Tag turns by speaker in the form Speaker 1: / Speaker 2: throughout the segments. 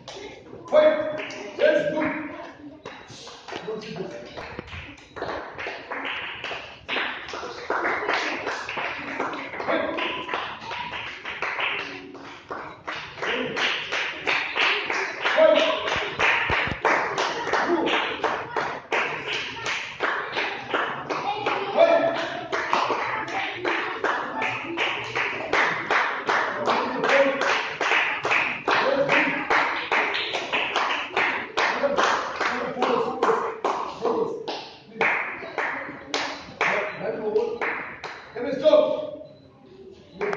Speaker 1: Fight. Yes, good. Good, good. Fight. Can I stop? Good.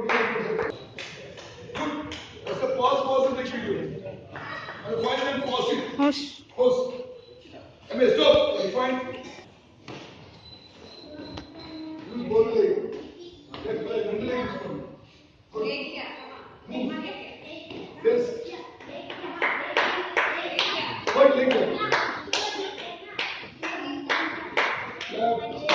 Speaker 1: That's the pause in the video. And find and pause it.
Speaker 2: Hush.
Speaker 1: Pause. Can I stop? Fine. Use both legs. Left leg, one leg is fine. Good. Move. Yes. Right leg there. Left.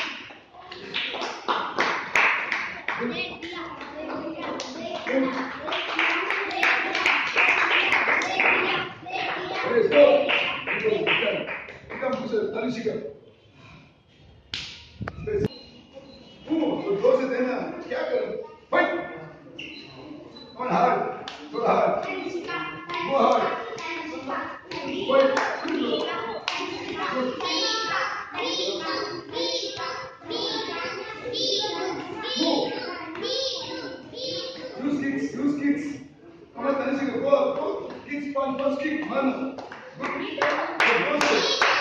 Speaker 1: Let's go. Come to the Tanishika. Close it in. Fight. Come on, hard. Go hard. Go hard. Fight. Move. Use kicks. Come on, Tanishika. Go. Kicks, punch, kick. Man. Good.